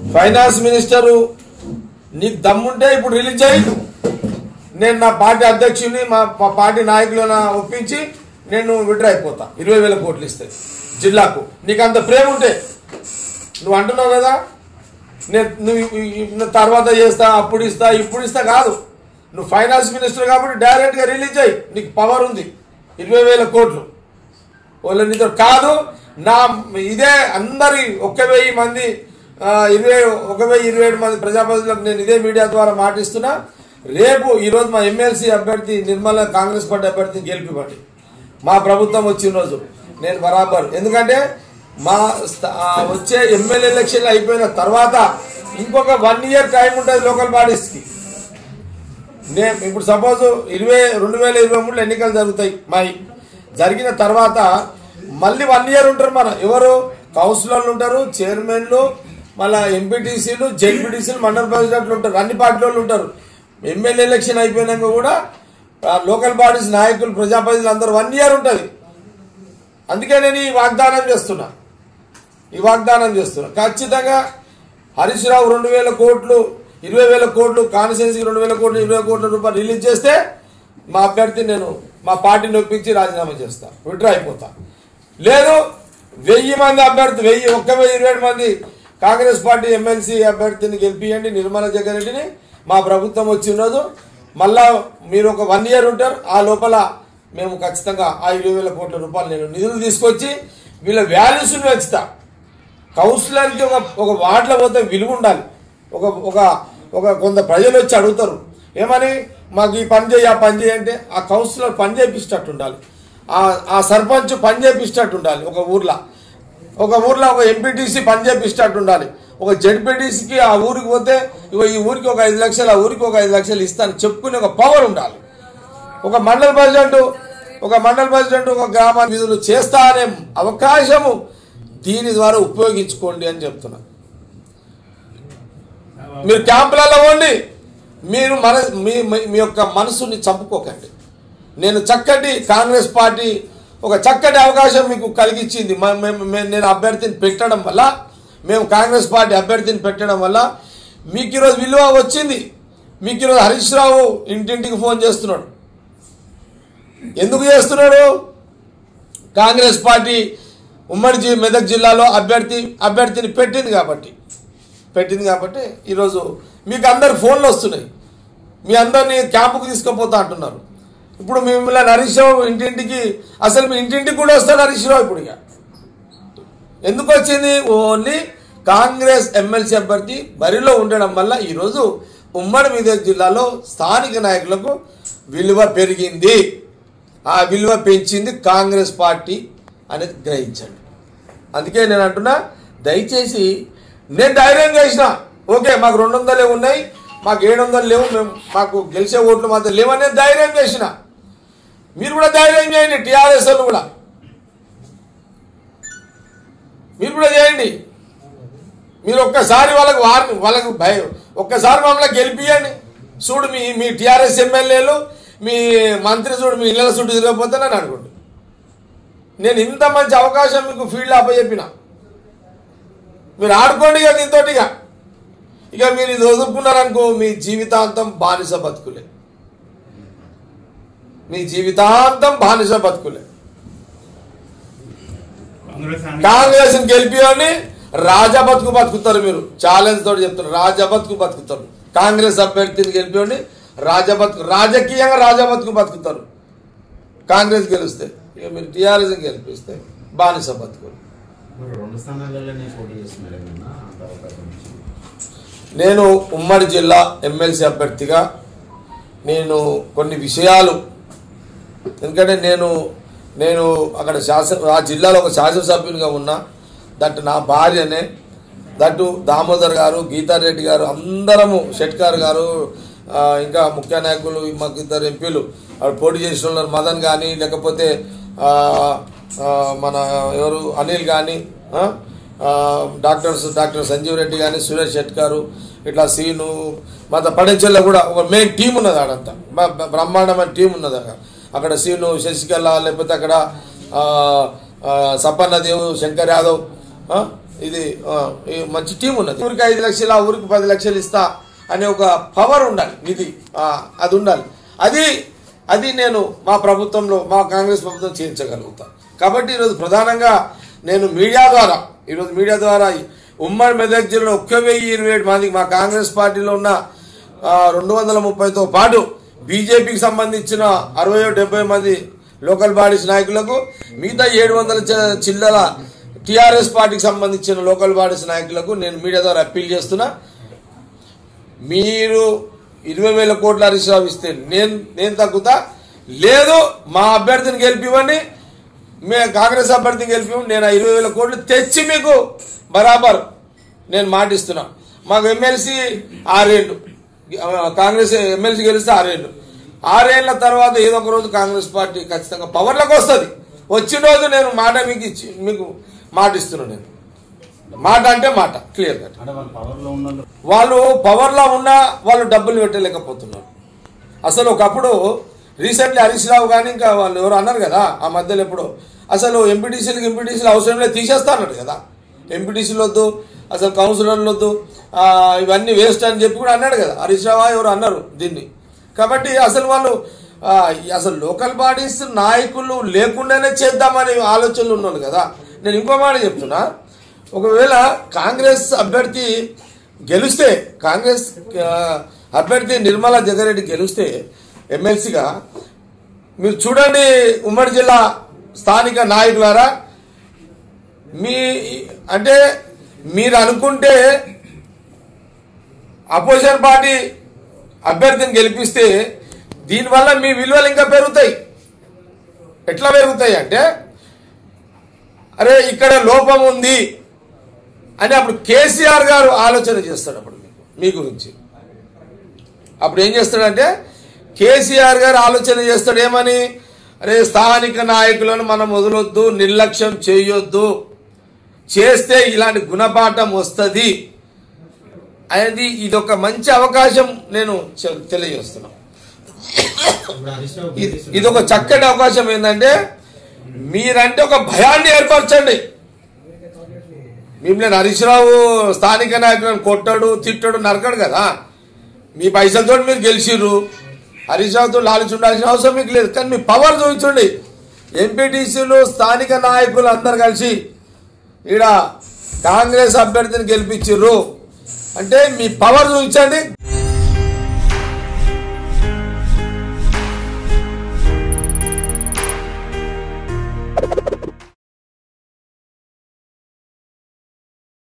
Finance minister నీకు దమ్ముంటే ఇప్పుడు రిలీజ్ చేయి. నేను నా పార్టీ అధ్యక్షుని మా పార్టీ నాయకులను ఒప్పించి నేను విడ్రా అయిపోతా. 20,000 కోట్లు ఇస్తే జిల్లాకు. నీకు అంత ప్రేమ ఉంటే నువ్వు అంటున్నావు కదా నువ్వు తర్వాత చేస్తా అప్పుడు ఇస్తా ఇప్పుడు ఇస్తా కాదు. నువ్వు ఫైనాన్స్ మినిస్టర్ కాబట్టి డైరెక్ట్గా రిలీజ్ అయ్యి నీకు పవర్ ఉంది. 20,000 కోట్లు వాళ్ళ నీతో కాదు. నా ఇదే అందరి 1,000 మంది 1,027 మంది ప్రజాప్రతినిధులకు నేను ఇదే మీడియా ద్వారా మాటిస్తున్నా. రేపు ఈరోజు మా ఎమ్మెల్సీ అభ్యర్థి నిర్మల కాంగ్రెస్ పార్టీ అభ్యర్థిని గెలిపివ్వండి. మా ప్రభుత్వం వచ్చిన రోజు నేను బరాబర్. ఎందుకంటే మా వచ్చే ఎమ్మెల్యే ఎలక్షన్లు అయిపోయిన తర్వాత ఇంకొక 1 ఇయర్ టైం ఉంటుంది లోకల్ బాడీస్కి. నేను ఇప్పుడు సపోజ్ 2023లో ఎన్నికలు జరుగుతాయి. జరిగిన తర్వాత మళ్ళీ 1 ఇయర్ ఉంటారు. మన ఎవరు కౌన్సిలర్లు ఉంటారు, చైర్మన్లు, మళ్ళీ ఎంపీటీసీలు, జెడ్పీటీసీలు, మండల ప్రెసిడెంట్లు ఉంటారు, అన్ని పార్టీలు ఉంటారు. ఎమ్మెల్యే ఎలక్షన్ అయిపోయినాక కూడా లోకల్ బాడీస్ నాయకులు ప్రజాప్రతినిధులు అందరూ 1 ఇయర్ ఉంటుంది. అందుకే నేను ఈ వాగ్దానం చేస్తున్నా. ఖచ్చితంగా హరీష్ రావు 2,000 కోట్లు 20,000 కోట్లు కాన్స్టిట్యున్సీకి 2,000 కోట్లు 20 కోట్ల రూపాయలు రిలీజ్ చేస్తే మా అభ్యర్థి నేను మా పార్టీని ఒప్పించి రాజీనామా చేస్తా, విడ్రా అయిపోతా. లేదు 1000 మంది అభ్యర్థి 1,027 మంది కాంగ్రెస్ పార్టీ ఎమ్మెల్సీ అభ్యర్థిని గెలిపియండి నిర్మల జగ్గారెడ్డిని. మా ప్రభుత్వం వచ్చి ఉన్నది. మళ్ళా మీరు ఒక 1 ఇయర్ ఉంటారు. ఆ లోపల మేము ఖచ్చితంగా ఆ 20,000 కోట్ల రూపాయలు నేను నిధులు తీసుకొచ్చి వీళ్ళ వాల్యూస్ని పెంచుతా. కౌన్సిలర్కి ఒక వార్డులో పోతే విలువ ఉండాలి. కొంత ప్రజలు వచ్చి అడుగుతారు ఏమని, మాకు ఈ పని చేయి ఆ పని చేయి అంటే ఆ కౌన్సిలర్ పని చేపిస్తట్టు ఉండాలి, ఆ సర్పంచ్ పని చేపిస్తట్టు ఉండాలి. ఒక ఊర్లో ఒక ఎంపీటీసీ పని చేపిస్తట్టు ఉండాలి. ఒక జెడ్పీటీసీకి ఆ ఊరికి పోతే ఈ ఊరికి ఒక 5 లక్షలు, ఆ ఊరికి ఒక 5 లక్షలు ఇస్తాను చెప్పుకునే ఒక పవర్ ఉండాలి. ఒక మండల ప్రెసిడెంట్ ఒక గ్రామాన్ని విధులు చేస్తా అనే అవకాశము దీని ద్వారా ఉపయోగించుకోండి అని చెప్తున్నా. మీరు క్యాంపులలో పోండి, మీరు మీ యొక్క మనసుని చంపుకోకండి. నేను చక్కటి కాంగ్రెస్ పార్టీ ఒక చక్కటి అవకాశం మీకు కలిగించింది. నేను అభ్యర్థిని పెట్టడం వల్ల, మేము కాంగ్రెస్ పార్టీ అభ్యర్థిని పెట్టడం వల్ల మీకు ఈరోజు విలువ వచ్చింది. మీకు ఈరోజు హరీష్ రావు ఇంటింటికి ఫోన్ చేస్తున్నాడు. ఎందుకు చేస్తున్నాడు? కాంగ్రెస్ పార్టీ ఉమ్మడి మెదక్ జిల్లాలో అభ్యర్థిని పెట్టింది కాబట్టి ఈరోజు మీకు అందరు ఫోన్లు వస్తున్నాయి. మీ అందరినీ క్యాంపుకు తీసుకుపోతా అంటున్నారు. ఇప్పుడు మిమ్మల్ని హరీష్ రావు ఇంటింటికి, అసలు మీ ఇంటింటికి కూడా వస్తాడు హరీష్ రావు. ఇప్పుడు ఇక ఎందుకు వచ్చింది? ఓన్లీ కాంగ్రెస్ ఎమ్మెల్సీ అభ్యర్థి బరిలో ఉండడం వల్ల ఈరోజు ఉమ్మడి మెదక్ జిల్లాలో స్థానిక నాయకులకు విలువ పెరిగింది. ఆ విలువ పెంచింది కాంగ్రెస్ పార్టీ అనేది గ్రహించండి. అందుకే నేను అంటున్నా, దయచేసి నేను ధైర్యం చేసిన ఓకే మాకు 200 ఉన్నాయి, మాకు 700 లేవు, మాకు గెలిచే ఓట్లు మాత్రం లేవనే ధైర్యం చేసిన. మీరు కూడా ధైర్యం చేయండి. టీఆర్ఎస్ వాళ్ళు కూడా మీరు కూడా చేయండి. మీరు ఒక్కసారి వాళ్ళకు భయం ఒక్కసారి మమ్మల్ని గెలిపియండి. చూడు మీ టీఆర్ఎస్ ఎమ్మెల్యేలు మీ మంత్రి చూడు మీ ఇళ్ళ చుట్టూ తిరగకపోతానని అనుకోండి. నేను ఇంత మంచి అవకాశం మీకు ఫీల్డ్ అప్పచెప్పిన, మీరు ఆడుకోండి. ఇక దీంతోటిగా ఇక మీరు ఇది వదులుకున్నారనుకో మీ జీవితాంతం బానిస బతుకులే. కాంగ్రెస్ని గెలిపియని రాజా బతుకు బతుకుతారు. మీరు ఛాలెంజ్ తోటి చెప్తున్నారు, రాజా బతుకు బతుకుతారు. కాంగ్రెస్ అభ్యర్థిని గెలిపియండి రాజకీయంగా రాజా బతుకు బతుకుతారు. కాంగ్రెస్ గెలిస్తే ఇక మీరు టీఆర్ఎస్ గెలిపిస్తే బానిస బతుకులు. నేను ఉమ్మడి జిల్లా ఎమ్మెల్సీ అభ్యర్థిగా నేను కొన్ని విషయాలు, ఎందుకంటే నేను అక్కడ ఆ జిల్లాలో ఒక శాసనసభ్యునిగా ఉన్నా. దట్టు నా భార్యనే, దట్టు దామోదర్ గారు, గీతారెడ్డి గారు, అందరము షెట్కార్ గారు, ఇంకా ముఖ్య నాయకులు మాకు 2 ఎంపీలు పోటీ చేసిన ఉన్నారు. మదన్ కానీ లేకపోతే మన ఎవరు అనిల్ కానీ, డాక్టర్ సంజీవ్ రెడ్డి కానీ, సురేష్ షెట్కారు, ఇట్లా సీను మా పడేచెల్లో కూడా ఒక మెయిన్ టీం ఉన్నది. ఆడంతా బ్రహ్మాండమైన టీం ఉన్నది. అక్కడ సీను, శశికళ, లేకపోతే అక్కడ సపన్న దేవ్, శంకర్ యాదవ్, ఇది మంచి టీం ఉన్నది. ఊరికి 5 లక్షలు, ఆ ఊరికి 10 లక్షలు ఇస్తా అనే ఒక పవర్ ఉండాలి, నిధి అది ఉండాలి. అది నేను మా ప్రభుత్వంలో, మా కాంగ్రెస్ ప్రభుత్వం చేయించగలుగుతాను. కాబట్టి ఈరోజు ప్రధానంగా నేను మీడియా ద్వారా ఉమ్మడి మెదక్ జిల్లాలో 1027 మందికి మా కాంగ్రెస్ పార్టీలో ఉన్న 230తో పాటు బీజేపీకి సంబంధించిన 60-70 మంది లోకల్ బాడీస్ నాయకులకు, మిగతా 700 చిల్లల టీఆర్ఎస్ పార్టీకి సంబంధించిన లోకల్ బాడీస్ నాయకులకు నేను మీడియా ద్వారా అప్పీల్ చేస్తున్నా. మీరు 20,000 కోట్ల హరీష్ రావు ఇస్తే నేను తగ్గుతా, లేదు మా అభ్యర్థిని గెలిపివ్వండి, కాంగ్రెస్ అభ్యర్థిని గెలిపివ్వండి, నేను 20,000 కోట్లు తెచ్చి మీకు బరాబర్ నేను మాటిస్తున్నా. మాకు ఎమ్మెల్సీ 6 ఏళ్ళు, కాంగ్రెస్ ఎమ్మెల్సీ గెలిస్తే 6 ఏళ్ళు, 6 ఏళ్ల తర్వాత ఏదో ఒక రోజు కాంగ్రెస్ పార్టీ ఖచ్చితంగా పవర్లోకి వస్తుంది. వచ్చిన రోజు నేను మాట మీకు మాటిస్తున్నాను. నేను మాట అంటే మాట క్లియర్ కట్. వాళ్ళు పవర్లో ఉన్నా వాళ్ళు డబ్బులు పెట్టలేకపోతున్నారు. అసలు ఒకప్పుడు రీసెంట్లీ హరీష్ రావు కానీ ఇంకా వాళ్ళు ఎవరు అన్నారు కదా ఆ మధ్యలో ఎప్పుడు, అసలు ఎంపీటీసీలు అవసరం లేదు తీసేస్తా అన్నాడు కదా, ఎంపీటీసీలు వద్దు, అసలు కౌన్సిలర్లు వద్దు, ఇవన్నీ వేస్ట్ అని చెప్పి కూడా అన్నాడు కదా హరీష్ రావు ఎవరు అన్నారు దీన్ని. కాబట్టి అసలు లోకల్ బాడీస్ నాయకులు లేకుండానే చేద్దామనే ఆలోచనలు ఉన్నాను కదా. నేను ఇంకో మాట చెప్తున్నా, ఒకవేళ కాంగ్రెస్ అభ్యర్థి గెలిస్తే, కాంగ్రెస్ అభ్యర్థి నిర్మలా జగ్గారెడ్డి గెలిస్తే ఎమ్మెల్సీగా, మీరు చూడండి ఉమ్మడి జిల్లా స్థానిక నాయకులారా, మీరు అనుకుంటే అపోజిషన్ పార్టీ అభ్యర్థిని గెలిపిస్తే దీనివల్ల మీ విలువలు ఇంకా పెరుగుతాయి. ఎట్లా పెరుగుతాయి అంటే, అరే ఇక్కడ లోపం ఉంది అని అప్పుడు కేసీఆర్ గారు ఆలోచన చేస్తాడు. అప్పుడు మీ గురించి అప్పుడు ఏం చేస్తాడంటే, కేసీఆర్ గారు ఆలోచన చేస్తాడు ఏమని, అరే స్థానిక నాయకులను మనం వదలొద్దు, నిర్లక్ష్యం చేయొద్దు, చేస్తే ఇలాంటి గుణపాఠం వస్తుంది అనేది ఇదొక మంచి అవకాశం నేను తెలియజేస్తున్నా. ఇదొక చక్కటి అవకాశం. ఏంటంటే మీరంటే ఒక భయాన్ని ఏర్పరచండి. మిమ్మల్ని హరీష్ రావు స్థానిక నాయకులను కొట్టాడు, తిట్టాడు, నరకడు కదా. మీ పైసలతో మీరు గెలిచిర్రు, హరీష్ రావుతో లాలిచి ఉండాల్సిన అవసరం మీకు లేదు. కానీ మీ పవర్ చూపించండి. ఎంపీటీసీలు స్థానిక నాయకులు అందరు కలిసి ఇక్కడ కాంగ్రెస్ అభ్యర్థిని గెలిపించిర్రు అంటే మీ పవర్ చూపించండి.